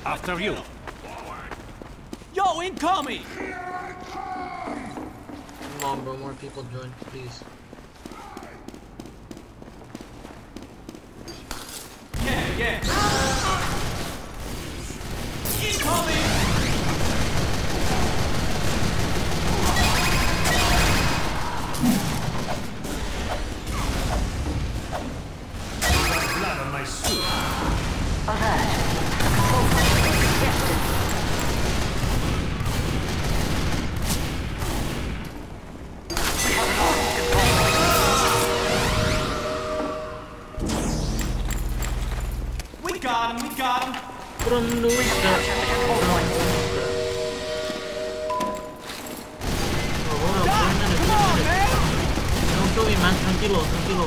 After you. Yo, incoming! Come on, bro. More people join, please. Yeah. Incoming! Blood on my suit. Alert. Control point detected. We have lost control. We got him! From the Capture the control point. Hold on, Doc, 1 minute. come on, man! Don't kill me, man. Tranquilo.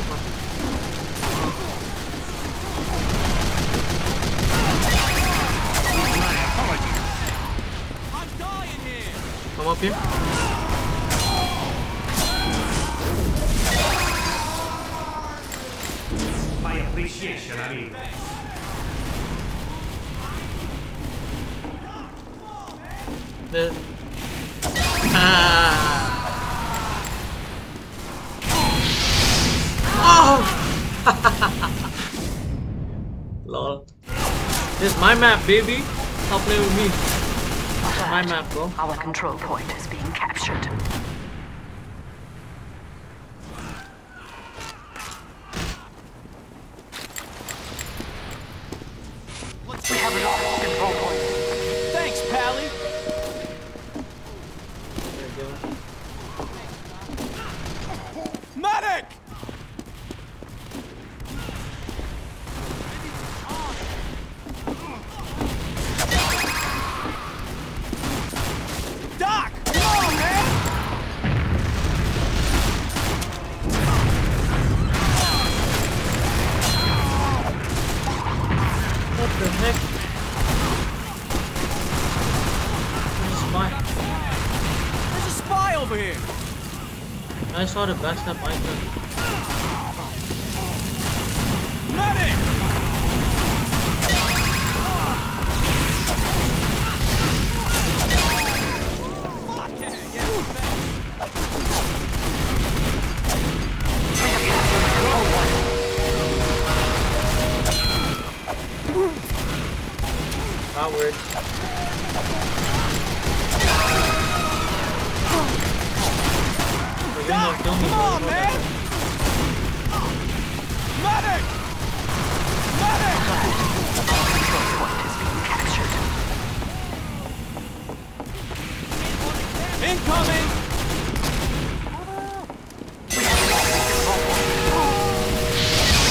My apologies. I'm dying here! Come up here. My appreciation, amigo. The... Oh! Lol. This is my map, baby. Stop playing with me. My map, bro. Our control point is being captured. We have lost control point. Thanks, Pally! There you go. Medic! Doc! Come on, man! What the heck? There's a spy. There's a spy over here! I saw the backstab icon. Medic! Forward. Doc, come on, man! Medic! Medic! Our control point is being captured. Incoming! We have lost control point.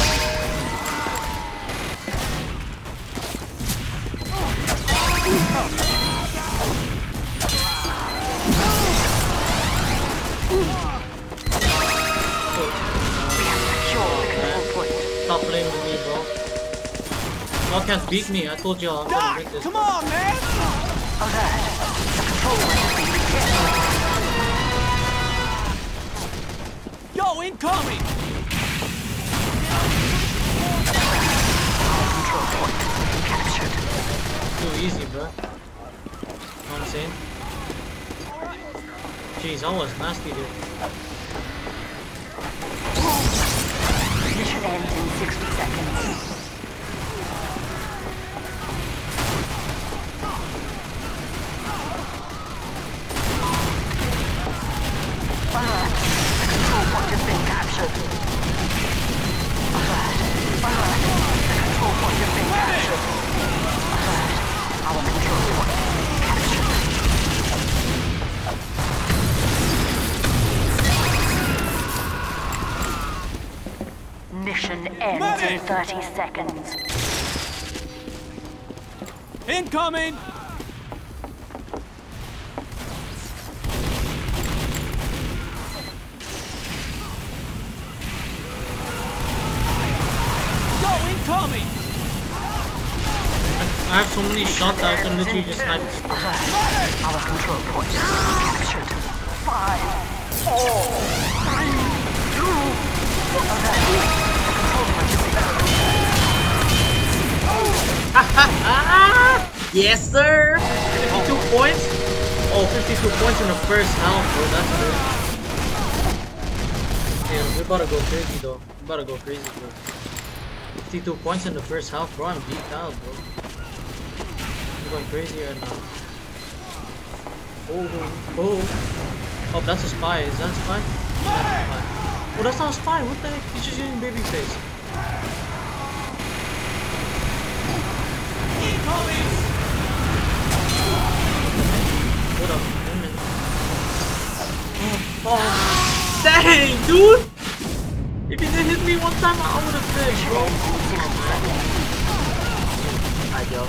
We have secured the control point. Stop playing with me, bro. Y'all can't beat me. I told y'all I'm gonna win Doc, this. come on, man! Alert. The control point is being detected. Yo, incoming! Our control point is being captured. Too easy, bro. Know what I'm saying? Jeez, that was nasty, dude. Mission ends in 60 seconds. Alert. The control point has been captured. Alert. Alert. The control point has been captured. Alert. Our control point is being captured. Mission ends in 30 seconds. Incoming! Yo, incoming! I have so many shots that I can literally just snipe people. Our control point is being captured. 5, 4, 3, 2, 1. The control point is being captured. Yes, sir! 52 points? Oh, 52 points in the first half, bro. That's good. Yeah, we're about to go crazy, though. We're about to go crazy, bro. 52 points in the first half, bro. I'm beat out, bro. I'm going crazy right now. Oh, that's a spy. Is that a spy? That's a spy. Oh, that's not a spy. What the heck? He's just using baby face. Hold up. Wait a minute. Oh, dang, dude! If he didn't hit me one time, I would have finished, bro. Alright, yo.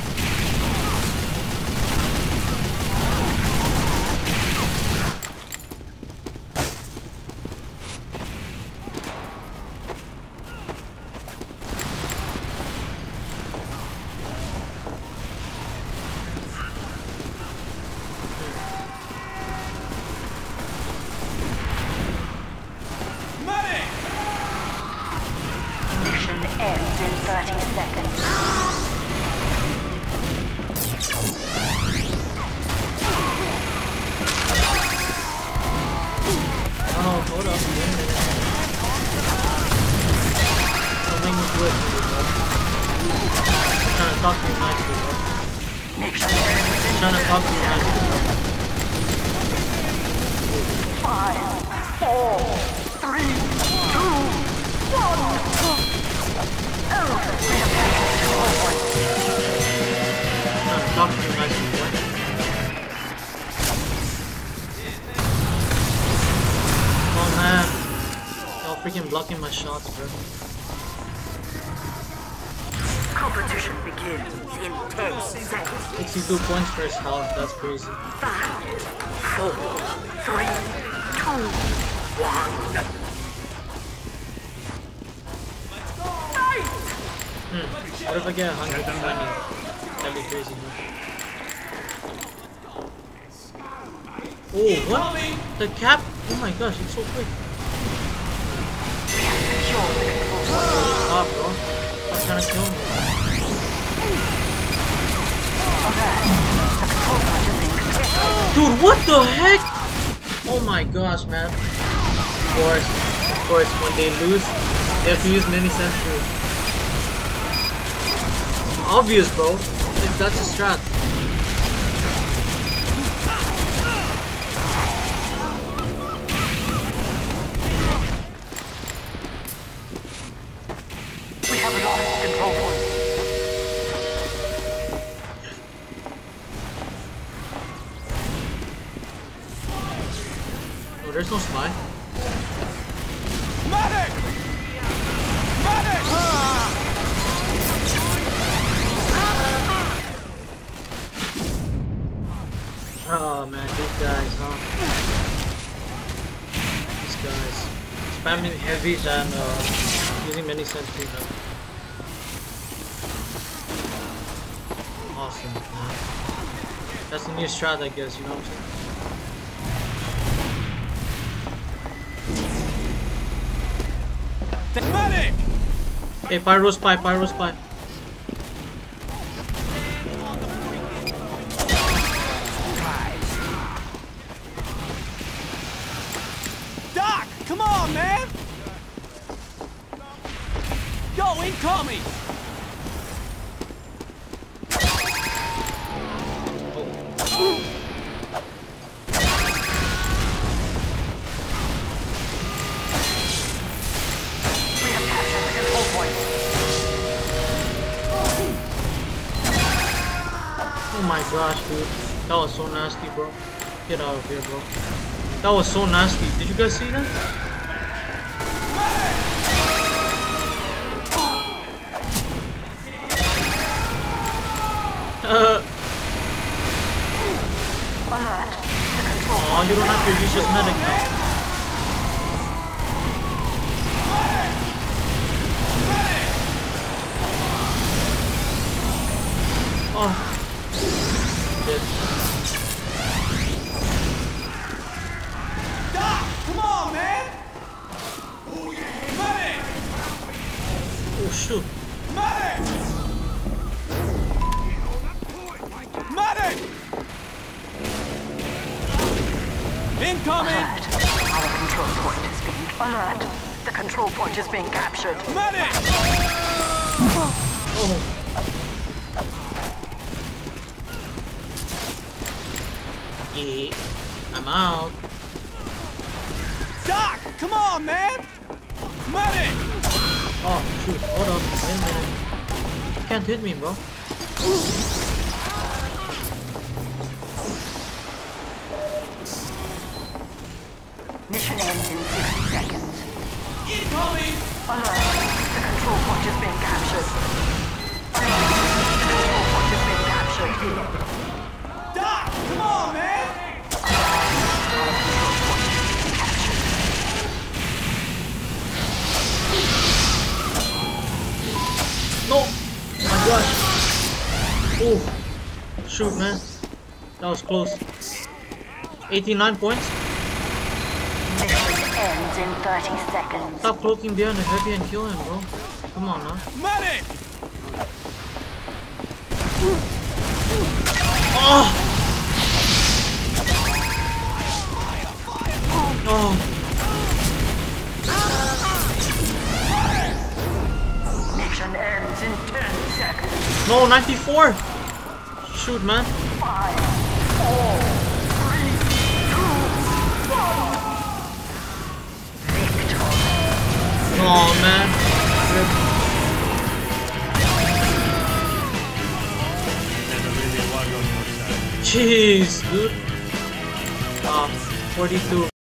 Mission ends in 30 seconds. Oh, hold up. Wait a minute. Don't make me do it to you, bro. I'm trying to talk to you nicely, bro. Mission I'm trying to talk to you nicely, bro. 5, 4, 3, 2, 1. I'm trying to talk to you nicely, bro. Oh man. Y'all freaking blocking my shots, bro. Competition begins in 10 seconds. 62 points first half, that's crazy. 5, 4, 3, 2, 1. What if I get 120? That'd be crazy, bro. Oh, what? The cap? Oh my gosh, it's so quick. Stop, bro. Stop trying to kill me. Dude, what the heck? Oh my gosh, man. Of course, when they lose, they have to use mini sentry. Obvious, bro. Like, that's a strat. We have lost control point. Oh, there's no spy. Medic! Medic! Oh man, these guys, huh? These guys. Spamming heavy than using many sentry now. Awesome, man. That's the new strat, I guess, you know what I'm saying? Medic! Hey, pyro spy, pyro spy. Doc, come on, man! Yo, incoming! Oh my gosh, dude. That was so nasty, bro. Get out of here, bro. That was so nasty. Did you guys see that? Oh, you don't have to use this medic now. Oh. Dead. Doc, come on, man! Medic! Oh shoot. Medic! incoming! Alert. Our control point is being... Alert. The control point is being captured. Medic! Oh. Yeah, I'm out. Doc, come on, man! Medic! Oh shoot, hold up, wait a minute. You can't hit me, bro. Mission ends in 60 seconds. Incoming! Alert. The control point is being captured. Alert. The control point is being captured. Doc, come on, man! No! Oh my gosh! Oh! Shoot, man. That was close. 89 points? Mission ends in 30 seconds. Stop cloaking behind the heavy and kill him, bro. Come on now. Medic! Oh! Oh! Mission ends in 10 seconds. No, 94! Shoot, man. 5, 4, 3, 2, 1. Victor. Oh, man. Never really was on your side. Jeez, dude. 42.